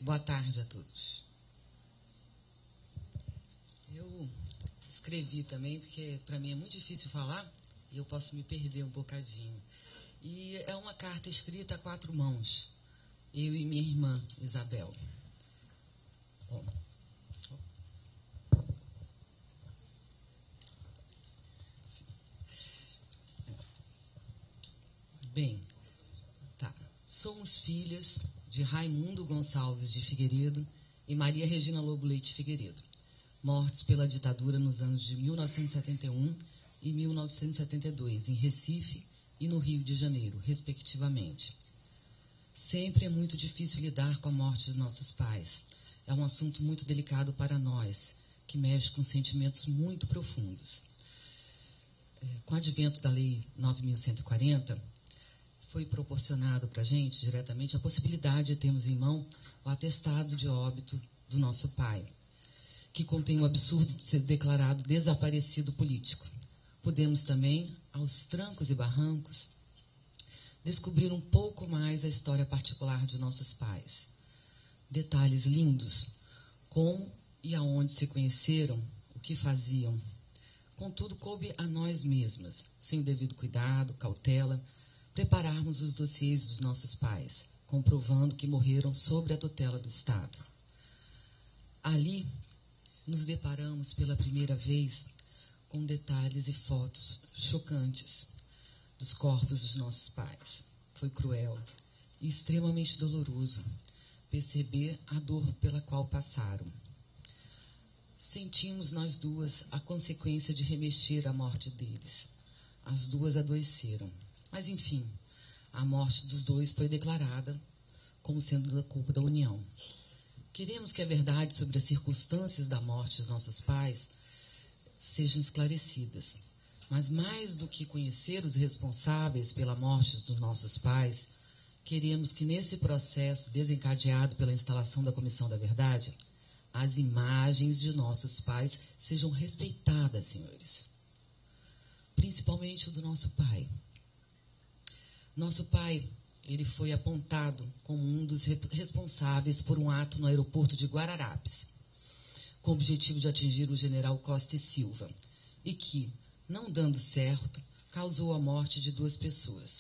Boa tarde a todos. Eu escrevi também, porque para mim é muito difícil falar e eu posso me perder um bocadinho. E é uma carta escrita a 4 mãos, eu e minha irmã, Isabel. Bom, bem, tá. Somos filhas de Raimundo Gonçalves de Figueiredo e Maria Regina Lobo Leite Figueiredo, mortos pela ditadura nos anos de 1971 e 1972, em Recife e no Rio de Janeiro, respectivamente. Sempre é muito difícil lidar com a morte de nossos pais. É um assunto muito delicado para nós, que mexe com sentimentos muito profundos. Com o advento da Lei 9.140, foi proporcionado para a gente, diretamente, a possibilidade de termos em mão o atestado de óbito do nosso pai, que contém o absurdo de ser declarado desaparecido político. Podemos também, aos trancos e barrancos, descobrir um pouco mais a história particular de nossos pais. Detalhes lindos, como e aonde se conheceram, o que faziam. Contudo, coube a nós mesmas, sem o devido cuidado, cautela, prepararmos os dossiês dos nossos pais, comprovando que morreram sob a tutela do Estado. Ali, nos deparamos pela primeira vez com detalhes e fotos chocantes dos corpos dos nossos pais. Foi cruel e extremamente doloroso perceber a dor pela qual passaram. Sentimos nós duas a consequência de remexer a morte deles. As duas adoeceram. Mas, enfim, a morte dos dois foi declarada como sendo da culpa da União. Queremos que a verdade sobre as circunstâncias da morte de nossos pais sejam esclarecidas. Mas, mais do que conhecer os responsáveis pela morte dos nossos pais, queremos que, nesse processo desencadeado pela instalação da Comissão da Verdade, as imagens de nossos pais sejam respeitadas, senhores. Principalmente o do nosso pai. Nosso pai, ele foi apontado como um dos responsáveis por um ato no aeroporto de Guararapes, com o objetivo de atingir o general Costa e Silva, e que, não dando certo, causou a morte de 2 pessoas.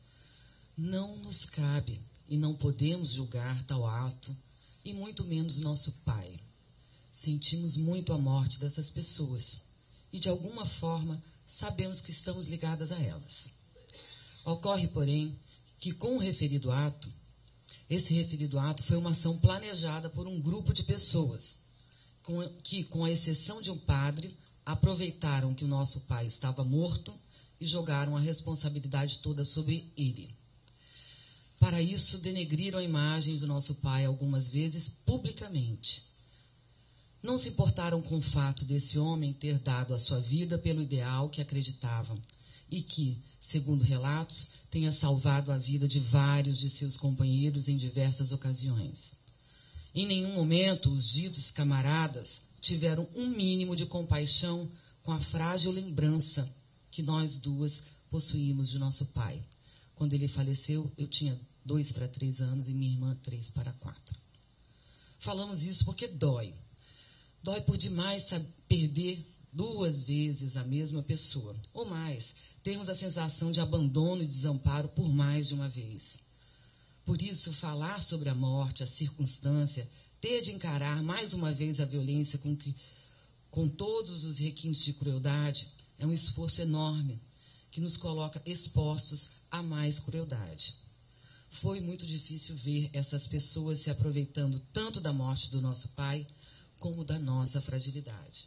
Não nos cabe e não podemos julgar tal ato, e muito menos nosso pai. Sentimos muito a morte dessas pessoas, e de alguma forma sabemos que estamos ligadas a elas. Ocorre, porém, que com o referido ato, esse referido ato foi uma ação planejada por um grupo de pessoas, que, com a exceção de um padre, aproveitaram que o nosso pai estava morto e jogaram a responsabilidade toda sobre ele. Para isso, denegriram a imagem do nosso pai algumas vezes publicamente. Não se importaram com o fato desse homem ter dado a sua vida pelo ideal que acreditavam e que, segundo relatos, tenha salvado a vida de vários de seus companheiros em diversas ocasiões. Em nenhum momento os ditos camaradas tiveram um mínimo de compaixão com a frágil lembrança que nós duas possuímos de nosso pai. Quando ele faleceu, eu tinha 2 para 3 anos e minha irmã 3 para 4. Falamos isso porque dói. Dói por demais perder 2 vezes a mesma pessoa, ou mais, termos a sensação de abandono e desamparo por mais de uma vez. Por isso, falar sobre a morte, a circunstância, ter de encarar mais uma vez a violência com todos os requintes de crueldade, é um esforço enorme que nos coloca expostos a mais crueldade. Foi muito difícil ver essas pessoas se aproveitando tanto da morte do nosso pai como da nossa fragilidade.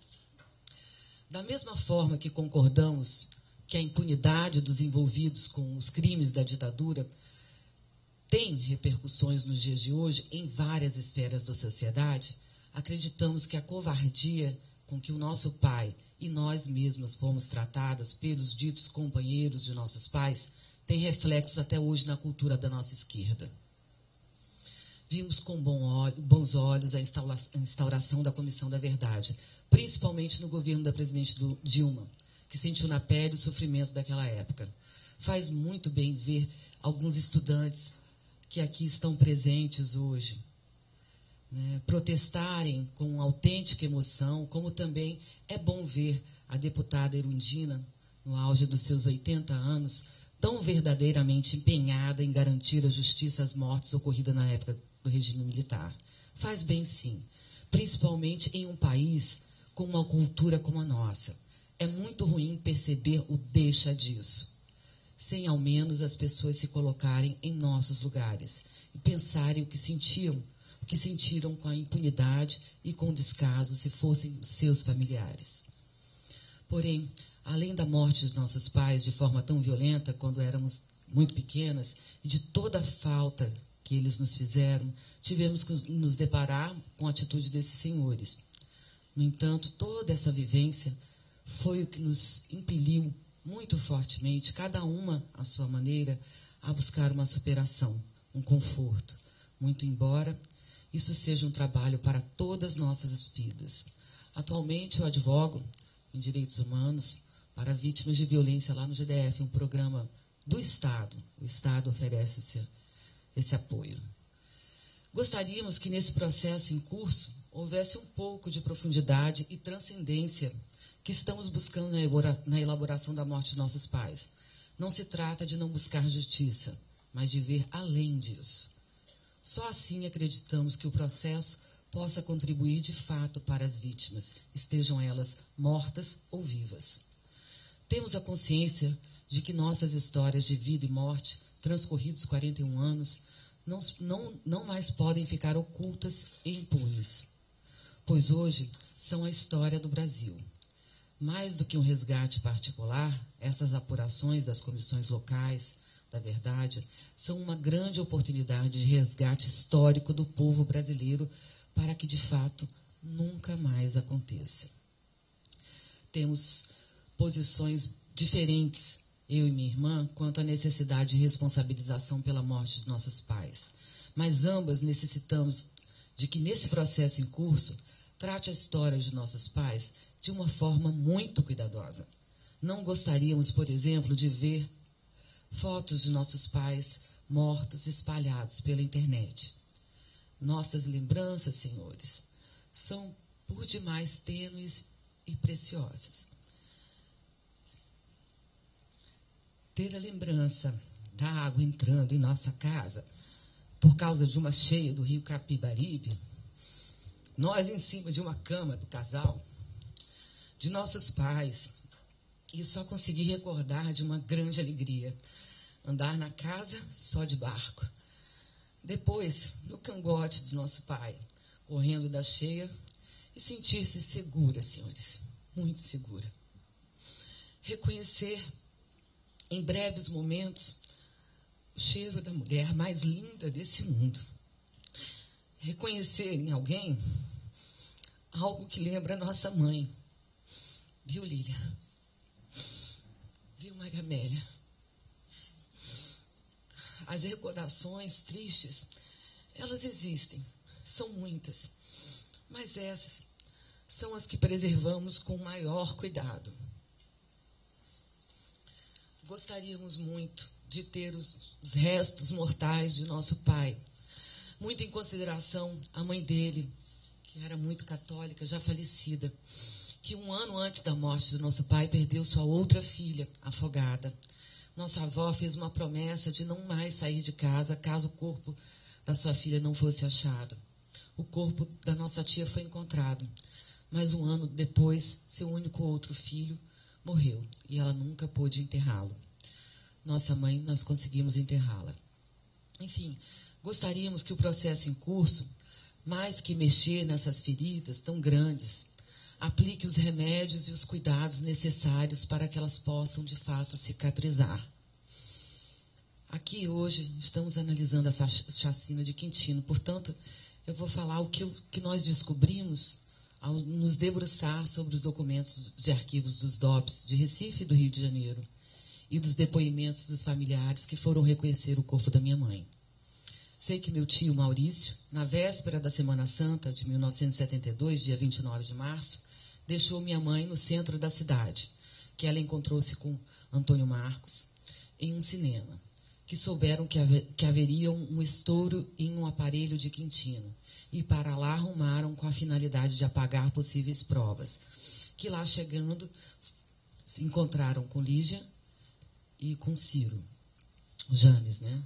Da mesma forma que concordamos que a impunidade dos envolvidos com os crimes da ditadura tem repercussões nos dias de hoje em várias esferas da sociedade, acreditamos que a covardia com que o nosso pai e nós mesmas fomos tratadas pelos ditos companheiros de nossos pais tem reflexo até hoje na cultura da nossa esquerda. Vimos com bons olhos a instauração da Comissão da Verdade, principalmente no governo da presidente Dilma, que sentiu na pele o sofrimento daquela época. Faz muito bem ver alguns estudantes que aqui estão presentes hoje, né, protestarem com autêntica emoção, como também é bom ver a deputada Erundina, no auge dos seus 80 anos, tão verdadeiramente empenhada em garantir a justiça às mortes ocorridas na época do regime militar. Faz bem, sim, principalmente em um país com uma cultura como a nossa. É muito ruim perceber o deixa disso, sem ao menos as pessoas se colocarem em nossos lugares e pensarem o que sentiram com a impunidade e com o descaso se fossem os seus familiares. Porém, além da morte de nossos pais de forma tão violenta quando éramos muito pequenas e de toda a falta que eles nos fizeram, tivemos que nos deparar com a atitude desses senhores. No entanto, toda essa vivência foi o que nos impeliu muito fortemente, cada uma à sua maneira, a buscar uma superação, um conforto, muito embora isso seja um trabalho para todas nossas vidas. Atualmente eu advogo em direitos humanos para vítimas de violência lá no GDF, um programa do Estado. O Estado oferece esse apoio. Gostaríamos que nesse processo em curso houvesse um pouco de profundidade e transcendência que estamos buscando na elaboração da morte de nossos pais. Não se trata de não buscar justiça, mas de ver além disso. Só assim acreditamos que o processo possa contribuir de fato para as vítimas, estejam elas mortas ou vivas. Temos a consciência de que nossas histórias de vida e morte, transcorridos 41 anos, não mais podem ficar ocultas e impunes, pois hoje são a história do Brasil. Mais do que um resgate particular, essas apurações das comissões locais da verdade são uma grande oportunidade de resgate histórico do povo brasileiro para que, de fato, nunca mais aconteça. Temos posições diferentes, eu e minha irmã, quanto à necessidade de responsabilização pela morte de nossos pais. Mas ambas necessitamos de que, nesse processo em curso, trate a história de nossos pais de uma forma muito cuidadosa. Não gostaríamos, por exemplo, de ver fotos de nossos pais mortos espalhados pela internet. Nossas lembranças, senhores, são por demais tênues e preciosas. Ter a lembrança da água entrando em nossa casa por causa de uma cheia do rio Capibaribe, nós em cima de uma cama do casal, de nossos pais, e só consegui recordar de uma grande alegria, andar na casa só de barco. Depois, no cangote do nosso pai, correndo da cheia, e sentir-se segura, senhores, muito segura. Reconhecer, em breves momentos, o cheiro da mulher mais linda desse mundo. Reconhecer em alguém algo que lembra a nossa mãe. Viu, Lília? Viu, Maria Amélia? As recordações tristes, elas existem, são muitas, mas essas são as que preservamos com maior cuidado. Gostaríamos muito de ter os restos mortais de nosso pai, muito em consideração a mãe dele, que era muito católica, já falecida, que 1 ano antes da morte do nosso pai perdeu sua outra filha, afogada. Nossa avó fez uma promessa de não mais sair de casa caso o corpo da sua filha não fosse achado. O corpo da nossa tia foi encontrado, mas 1 ano depois, seu único outro filho morreu e ela nunca pôde enterrá-lo. Nossa mãe, nós conseguimos enterrá-la. Enfim, gostaríamos que o processo em curso, mais que mexer nessas feridas tão grandes, aplique os remédios e os cuidados necessários para que elas possam, de fato, cicatrizar. Aqui, hoje, estamos analisando essa chacina de Quintino. Portanto, eu vou falar o que nós descobrimos ao nos debruçar sobre os documentos de arquivos dos DOPS de Recife e do Rio de Janeiro e dos depoimentos dos familiares que foram reconhecer o corpo da minha mãe. Sei que meu tio Maurício, na véspera da Semana Santa de 1972, dia 29 de março, deixou minha mãe no centro da cidade, que ela encontrou-se com Antônio Marcos em um cinema. que souberam que haveria um estouro em um aparelho de Quintino, e para lá rumaram com a finalidade de apagar possíveis provas, que lá chegando se encontraram com Lígia e com Ciro, James, né?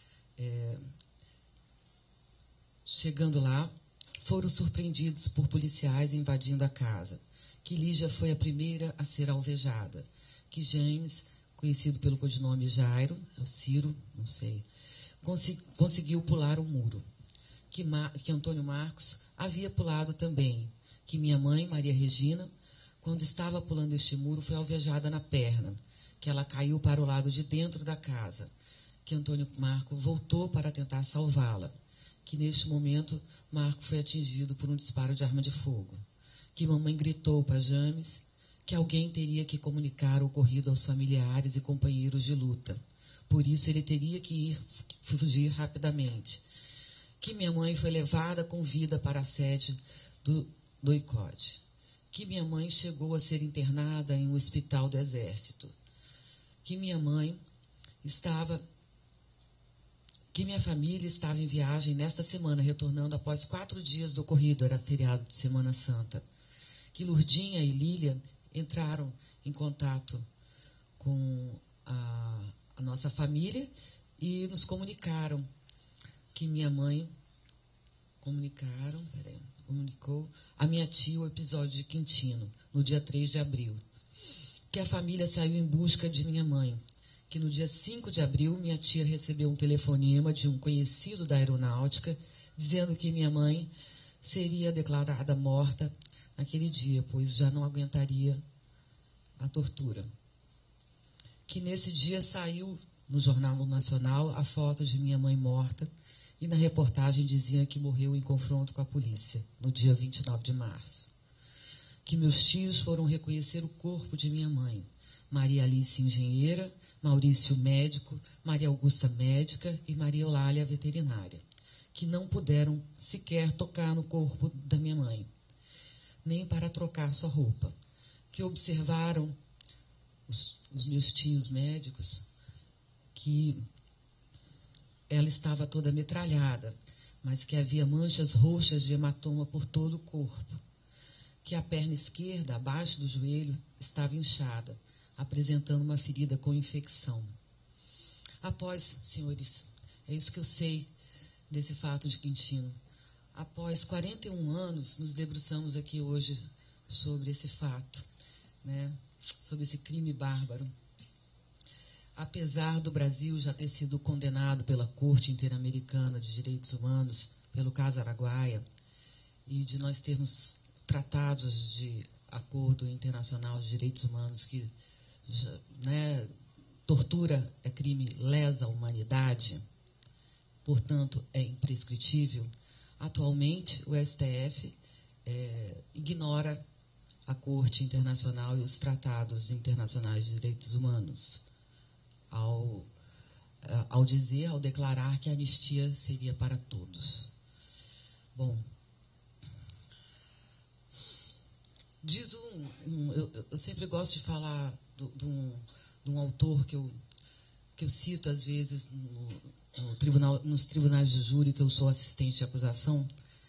Chegando lá, foram surpreendidos por policiais invadindo a casa, que Lígia foi a primeira a ser alvejada, que James, conhecido pelo codinome Jairo, ou Ciro, não sei, conseguiu pular o muro, que Antônio Marcos havia pulado também, que minha mãe, Maria Regina, quando estava pulando este muro, foi alvejada na perna, que ela caiu para o lado de dentro da casa, que Antônio Marco voltou para tentar salvá-la, que neste momento Marco foi atingido por um disparo de arma de fogo, que mamãe gritou para James que alguém teria que comunicar o ocorrido aos familiares e companheiros de luta, por isso ele teria que fugir rapidamente, que minha mãe foi levada com vida para a sede do ICOD, que minha mãe chegou a ser internada em um hospital do Exército, que minha família estava em viagem nesta semana, retornando após 4 dias do ocorrido, era feriado de Semana Santa, que Lurdinha e Lília entraram em contato com a nossa família e nos comunicaram que minha mãe comunicou a minha tia o episódio de Quintino, no dia 3 de abril, que a família saiu em busca de minha mãe, que no dia 5 de abril minha tia recebeu um telefonema de um conhecido da aeronáutica dizendo que minha mãe seria declarada morta naquele dia, pois já não aguentaria a tortura. Que nesse dia saiu no Jornal Nacional a foto de minha mãe morta e na reportagem dizia que morreu em confronto com a polícia, no dia 29 de março. Que meus tios foram reconhecer o corpo de minha mãe, Maria Alice, engenheira, Maurício, médico, Maria Augusta, médica e Maria Eulália, veterinária, que não puderam sequer tocar no corpo da minha mãe, nem para trocar sua roupa, que observaram os meus tios médicos que ela estava toda metralhada, mas que havia manchas roxas de hematoma por todo o corpo, que a perna esquerda, abaixo do joelho, estava inchada, apresentando uma ferida com infecção. Após, senhores, é isso que eu sei desse fato de Quintino. Após 41 anos, nos debruçamos aqui hoje sobre esse fato, né? Sobre esse crime bárbaro. Apesar do Brasil já ter sido condenado pela Corte Interamericana de Direitos Humanos, pelo caso Araguaia, e de nós termos tratados de acordo internacional de direitos humanos que, né, tortura é crime, lesa a humanidade, portanto, é imprescritível, atualmente o STF ignora a Corte Internacional e os tratados internacionais de direitos humanos, ao declarar que a anistia seria para todos. Bom, diz eu sempre gosto de falar de um autor que eu cito às vezes nos tribunais de júri, que eu sou assistente de acusação,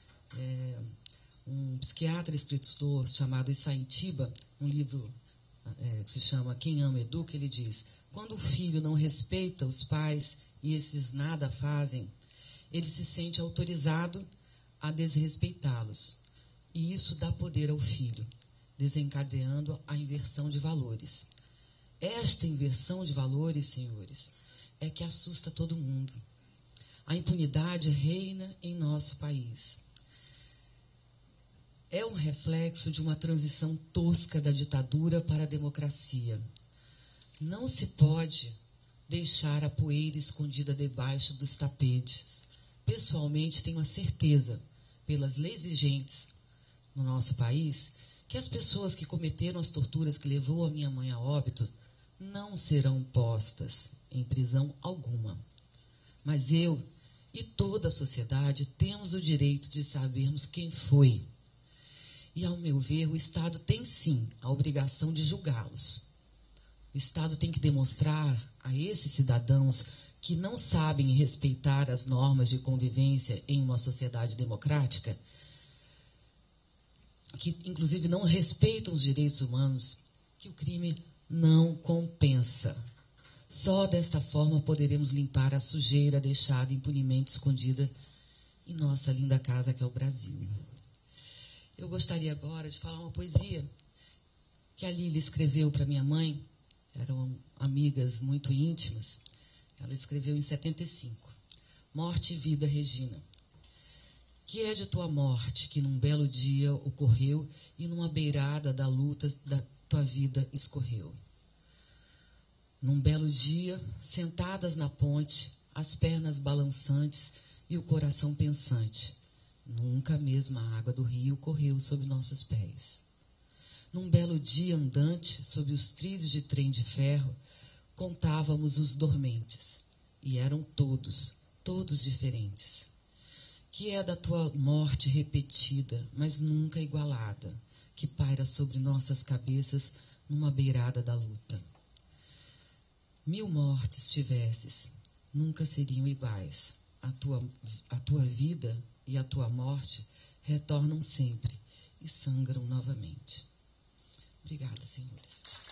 um psiquiatra e escritor chamado Issai Tiba, um livro que se chama Quem Ama Educa, ele diz: quando o filho não respeita os pais e esses nada fazem, ele se sente autorizado a desrespeitá-los. E isso dá poder ao filho, desencadeando a inversão de valores. Esta inversão de valores, senhores, é que assusta todo mundo. A impunidade reina em nosso país. É um reflexo de uma transição tosca da ditadura para a democracia. Não se pode deixar a poeira escondida debaixo dos tapetes. Pessoalmente, tenho a certeza, pelas leis vigentes no nosso país, que as pessoas que cometeram as torturas que levou a minha mãe a óbito não serão postas em prisão alguma. Mas eu e toda a sociedade temos o direito de sabermos quem foi. E, ao meu ver, o Estado tem, sim, a obrigação de julgá-los. O Estado tem que demonstrar a esses cidadãos que não sabem respeitar as normas de convivência em uma sociedade democrática, que inclusive não respeitam os direitos humanos, que o crime não compensa. Só desta forma poderemos limpar a sujeira deixada impunemente escondida em nossa linda casa que é o Brasil. Eu gostaria agora de falar uma poesia que a Lília escreveu para minha mãe. Eram amigas muito íntimas. Ela escreveu em 75. Morte e vida, Regina. Que é de tua morte que num belo dia ocorreu e numa beirada da luta da tua vida escorreu. Num belo dia, sentadas na ponte, as pernas balançantes e o coração pensante, nunca a mesma água do rio correu sob nossos pés. Num belo dia andante, sob os trilhos de trem de ferro, contávamos os dormentes, e eram todos, todos diferentes. Que é da tua morte repetida, mas nunca igualada, que paira sobre nossas cabeças numa beirada da luta. 1000 mortes tivesses, nunca seriam iguais. A tua vida e a tua morte retornam sempre e sangram novamente. Obrigada, senhores.